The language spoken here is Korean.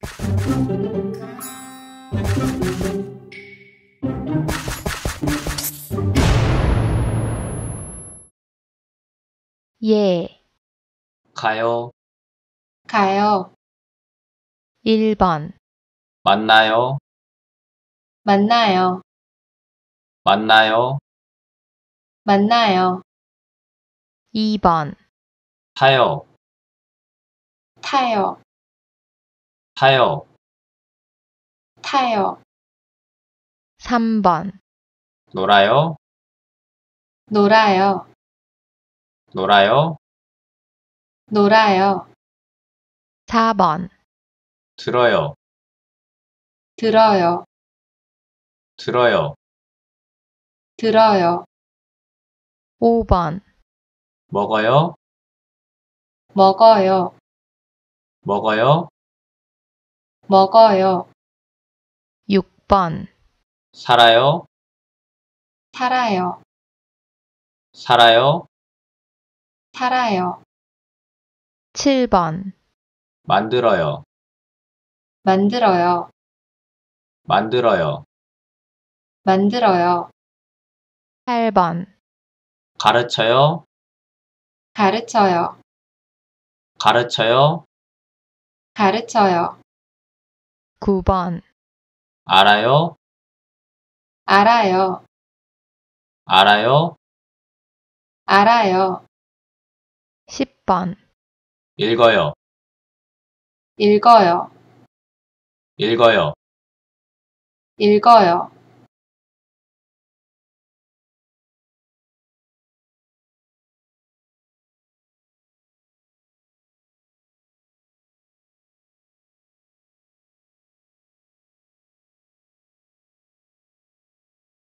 예. 가요. 가요. 1번. 만나요. 만나요. 만나요. 만나요. 2번. 타요. 타요. 타요. 타요. 3번. 놀아요. 놀아요. 놀아요. 놀아요. 4번. 들어요. 들어요. 들어요. 들어요. 5번. 먹어요. 먹어요. 먹어요. 먹어요. 6번. 살아요. 살아요. 살아요. 살아요. 7번. 만들어요. 만들어요. 만들어요. 만들어요. 8번. 가르쳐요. 가르쳐요. 가르쳐요. 가르쳐요. 9번. 알아요. 알아요. 알아요. 알아요. 10번. 읽어요. 읽어요. 읽어요. 읽어요.